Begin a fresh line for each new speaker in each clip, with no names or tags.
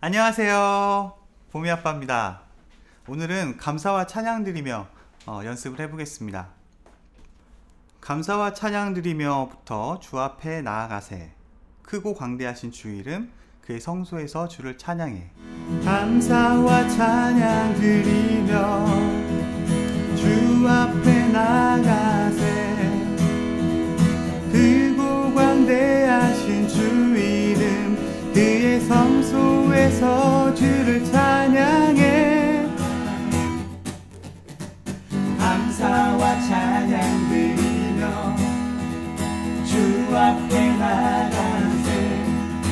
안녕하세요. 봄이 아빠입니다. 오늘은 감사와 찬양 드리며 연습을 해보겠습니다. 감사와 찬양 드리며부터 주 앞에 나아가세. 크고 광대하신 주 이름 그의 성소에서 주를 찬양해. 감사와 찬양 드리며 주 앞에 나아가세. 크고 광대하신 주 이름 그의 성소에서 주를 찬양해. 감사와 찬양 드리며 주 앞에 나가세.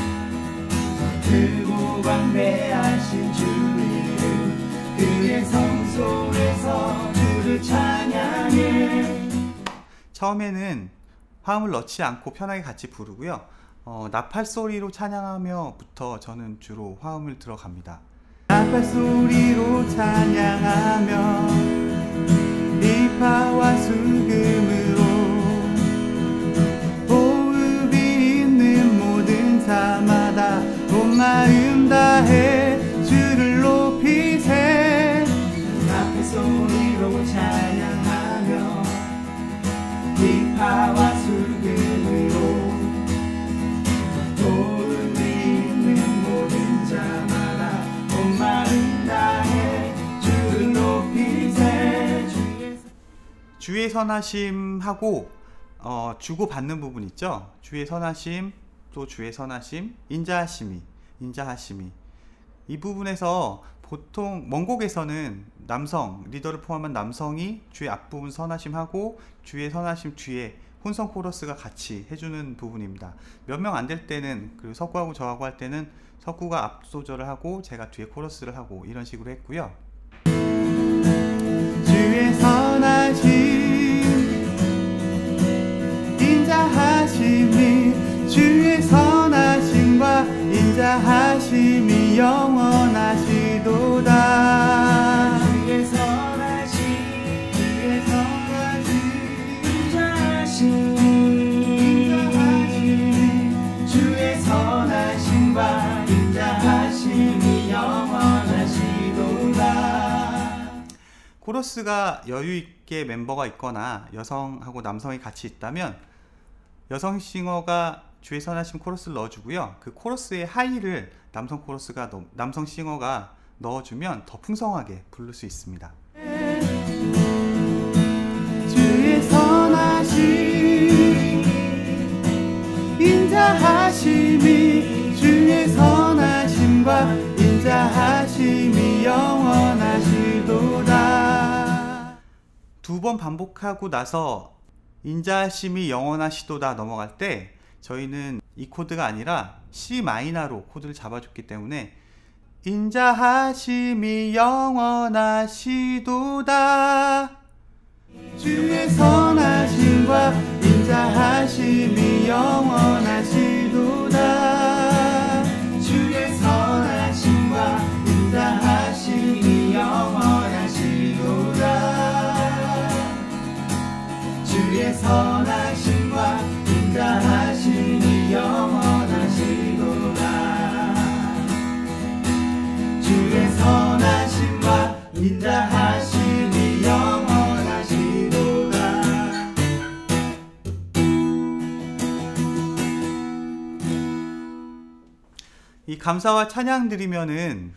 크고 광대하신 주 이름 그의 성소에서 주를 찬양해. 처음에는 화음을 넣지 않고 편하게 같이 부르고요. 나팔 소리로 찬양하며부터 저는 주로 화음을 들어갑니다. 나팔 소리로 찬양하며 비파와 수금으로 호흡이 있는 모든 삶마다 온 마음 다해 주를 높이세. 나팔 소리로 찬양하며 비파와 수금으로 주의 선하심하고 주고받는 부분 있죠. 주의 선하심, 또 주의 선하심, 인자하심이 이 부분에서 보통 원곡에서는 남성, 리더를 포함한 남성이 주의 앞부분 선하심하고 주의 선하심 뒤에 혼성 코러스가 같이 해주는 부분입니다. 몇 명 안 될 때는, 그리고 석구하고 저하고 할 때는 석구가 앞 소절을 하고 제가 뒤에 코러스를 하고 이런 식으로 했고요. 주의 선하심 인자하심이 주의 선하심과 인자하심이 영원하시도다. 주의 선하심 인자하심 주의 선하심과 인자하심이 영원하시도다. 코러스가 여유있게 mem버가 있거나 여성하고 남성이 같이 있다면 여성 싱어가 주의 선하심 코러스를 넣어주고요. 그 코러스의 하이를 남성 싱어가 넣어주면 더 풍성하게 부를 수 있습니다. 주의 선하심 인자하심이 주의 선하심과 인자하심이 영원하시도다. 두 번 반복하고 나서 인자하심이 영원하시도다 넘어갈 때 저희는 이 코드가 아니라 C 마이너로 코드를 잡아줬기 때문에 인자하심이 영원하시도다. 주의 선하심과 인자하심이 영원하시도다. 주의 선하심과 인자하심이 영원하시도다. 주의 선하심과 인자하심이 영원하시도다. 주의 선하심과 인자하심이 영원하시도다. 이 감사와 찬양 드리면은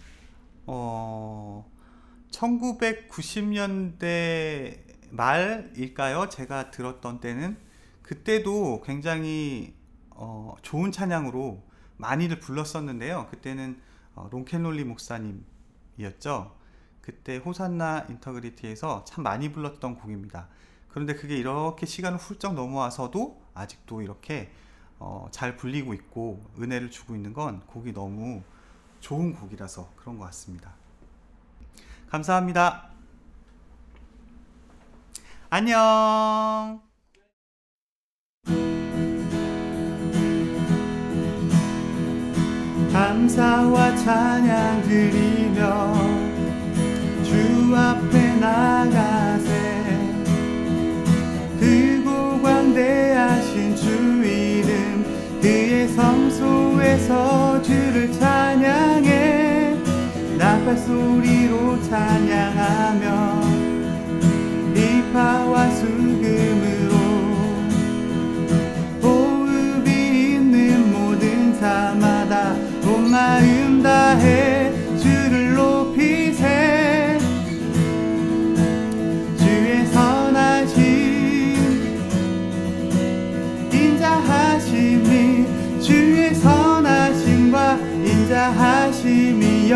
1990년대 말일까요? 제가 들었던 때는 그때도 굉장히 좋은 찬양으로 많이들 불렀었는데요. 그때는 롱켄롤리 목사님이었죠. 그때 호산나 인터그리티에서 참 많이 불렀던 곡입니다. 그런데 그게 이렇게 시간을 훌쩍 넘어와서도 아직도 이렇게 잘 불리고 있고 은혜를 주고 있는 건 곡이 너무 좋은 곡이라서 그런 것 같습니다. 감사합니다. 안녕. 감사와 찬양 드리며 주 앞에 나가세. 크고 광대하신 주 이름 그의 성소에서 주를 찬양해. 소리로 찬양하며 비파와 수금으로 호흡이 있는 모든 삶마다 온 마음 다해 주를 높이세. 주의 선하심 인자하심이 주의 선하심과 인자하심이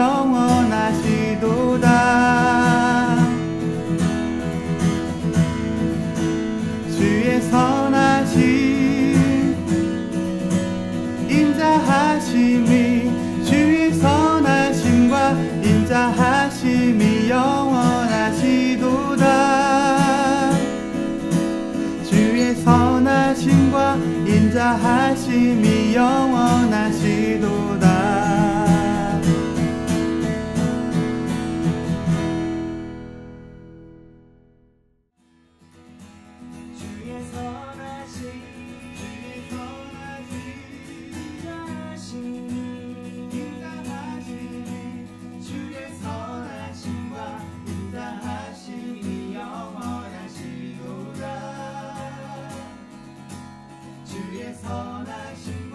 영원하시도다. 주의 선하심 인자하심이 주의 선하심과 인자하심이 영원하시도다. 주의 선하심과 인자하심이 영원하시도다.
주의 선하심 인자하심이 주의 선하심과 인자하심이 영원하시도다. 주의 선하심